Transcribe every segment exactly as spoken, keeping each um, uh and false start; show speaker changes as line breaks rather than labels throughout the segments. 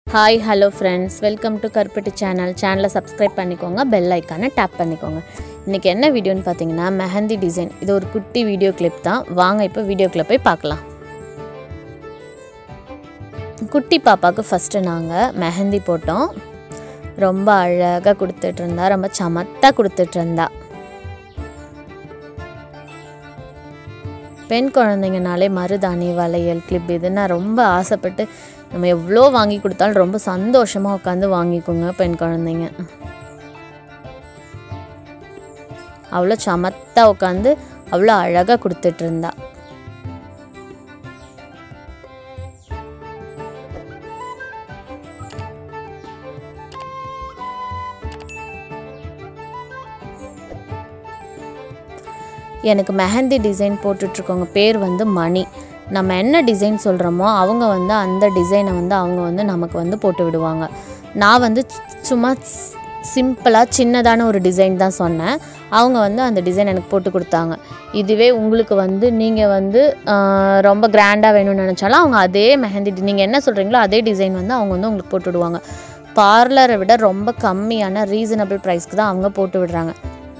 Hi, hello friends. Welcome to Karpeti channel. Channel subscribe பண்ணிக்கோங்க, bell icon tap பண்ணிக்கோங்க. இன்னைக்கு என்ன வீடியோன்னு பாத்தீங்கன்னா மெஹந்தி டிசைன். இது ஒரு குட்டி வீடியோ கிளிப் தான். வாங்க இப்போ வீடியோக்குள்ள போய் பார்க்கலாம். குட்டி பாப்பாக்கு ஃபர்ஸ்ட் நாங்க மெஹந்தி போட்டோம். ரொம்ப அழகா கொடுத்துட்டு இருந்தா, ரொம்ப சமத்தா கொடுத்துட்டு இருந்தா. பெண் குழந்தைங்கனாலே மருதாணி வளையல் கிளிப் இதுன்னா ரொம்ப ஆசைப்பட்டு நம்ம எவ்வளோ வாங்கி கொடுத்தாலும் ரொம்ப சந்தோஷமாக உட்காந்து வாங்கிக்கோங்க பெண் குழந்தைங்க. அவ்வளோ சமத்தா உட்காந்து அவ்வளோ அழகாக கொடுத்துட்டு இருந்தா. எனக்கு மெஹந்தி டிசைன் போட்டுட்ருக்கவங்க பேர் வந்து மணி. நம்ம என்ன டிசைன் சொல்கிறோமோ அவங்க வந்து அந்த டிசைனை வந்து அவங்க வந்து நமக்கு வந்து போட்டு விடுவாங்க. நான் வந்து சும்மா சிம்பிளாக சின்னதான ஒரு டிசைன் தான் சொன்னேன். அவங்க வந்து அந்த டிசைன் எனக்கு போட்டு கொடுத்தாங்க. இதுவே உங்களுக்கு வந்து நீங்கள் வந்து ரொம்ப கிராண்டாக வேணும்னு நினச்சாலும் அவங்க அதே மெஹந்தி நீங்கள் என்ன சொல்கிறீங்களோ அதே டிசைன் வந்து அவங்க வந்து உங்களுக்கு போட்டு விடுவாங்க. பார்லரை விட ரொம்ப கம்மியான ரீசனபிள் ப்ரைஸ்க்கு தான் அவங்க போட்டு விடுறாங்க.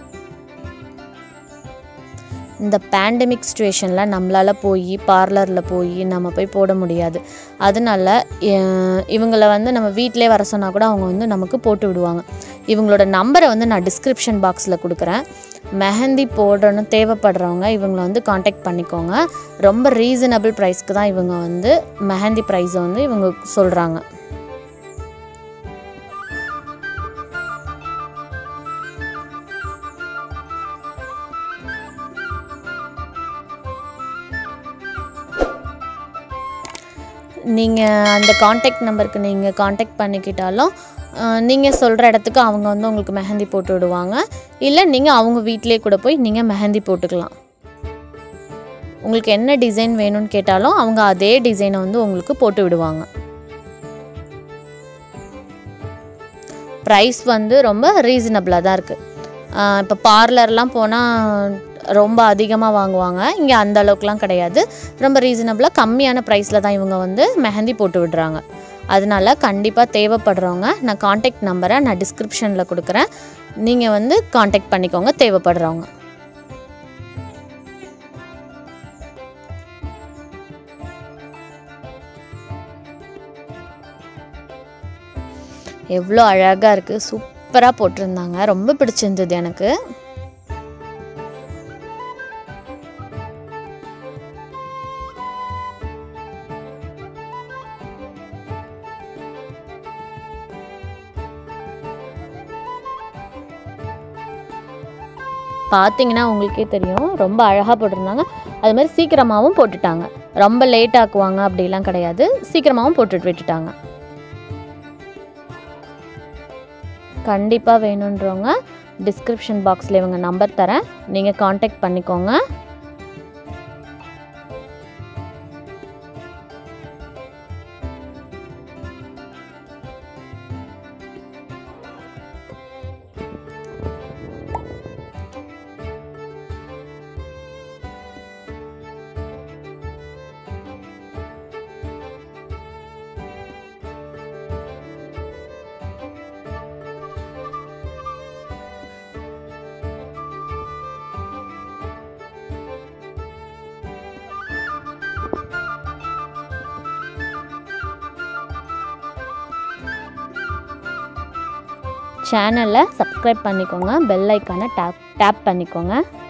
இந்த பேண்டமிக் சிச்சுவேஷனில் நம்மளால் போய் பார்லரில் போய் நம்ம போய் போட முடியாது. அதனால இவங்கள வந்து நம்ம வீட்டிலே வர சொன்னால் கூட அவங்க வந்து நமக்கு போட்டு விடுவாங்க. இவங்களோட நம்பரை வந்து நான் டிஸ்கிரிப்ஷன் பாக்ஸில் கொடுக்குறேன். மெஹந்தி போடணும் தேவைப்படுறவங்க இவங்களை வந்து காண்டாக்ட் பண்ணிக்கோங்க. ரொம்ப ரீசனபிள் ப்ரைஸ்க்கு தான் இவங்க வந்து மெஹந்தி ப்ரைஸை வந்து இவங்க சொல்கிறாங்க. நீங்கள் அந்த காண்டாக்ட் நம்பருக்கு நீங்கள் காண்டாக்ட் பண்ணிக்கிட்டாலும் நீங்கள் சொல்கிற இடத்துக்கு அவங்க வந்து உங்களுக்கு மெஹந்தி போட்டு விடுவாங்க. இல்லை நீங்கள் அவங்க வீட்டிலே கூட போய் நீங்கள் மெஹந்தி போட்டுக்கலாம். உங்களுக்கு என்ன டிசைன் வேணும்னு கேட்டாலும் அவங்க அதே டிசைனை வந்து உங்களுக்கு போட்டு விடுவாங்க. ப்ரைஸ் வந்து ரொம்ப ரீசனபிளாக தான் இருக்குது. இப்போ பார்லர்லாம் போனால் ரொம்ப அதிகமாக வாங்குவாங்க. இங்கே அந்த அளவுக்குலாம் கிடையாது. ரொம்ப ரீசனபிளாக கம்மியான ப்ரைஸில் தான் இவங்க வந்து மெஹந்தி போட்டு விடுறாங்க. அதனால கண்டிப்பாக தேவைப்படுறவங்க நான் காண்டாக்ட் நம்பரை நான் டிஸ்கிரிப்ஷனில் கொடுக்குறேன். நீங்கள் வந்து காண்டாக்ட் பண்ணிக்கோங்க தேவைப்படுறவங்க. எவ்வளோ அழகாக இருக்குது, சூப்பராக போட்டிருந்தாங்க. ரொம்ப பிடிச்சிருந்தது எனக்கு. பார்த்தீங்கன்னா உங்களுக்கே தெரியும் ரொம்ப அழகாக போட்டிருந்தாங்க. அது மாதிரி சீக்கிரமாகவும் போட்டுட்டாங்க. ரொம்ப லேட் ஆக்குவாங்க அப்படிலாம் கிடையாது. சீக்கிரமாகவும் போட்டுட்டு விட்டுட்டாங்க. கண்டிப்பாக வேணுன்றவங்க டிஸ்கிரிப்ஷன் பாக்ஸில் இவங்க நம்பர் தரேன். நீங்கள் காண்டாக்ட் பண்ணிக்கோங்க. சேனலை சப்ஸ்கிரைப் பண்ணிக்கோங்க, பெல் ஐக்கானை டேப் டேப் பண்ணிக்கோங்க.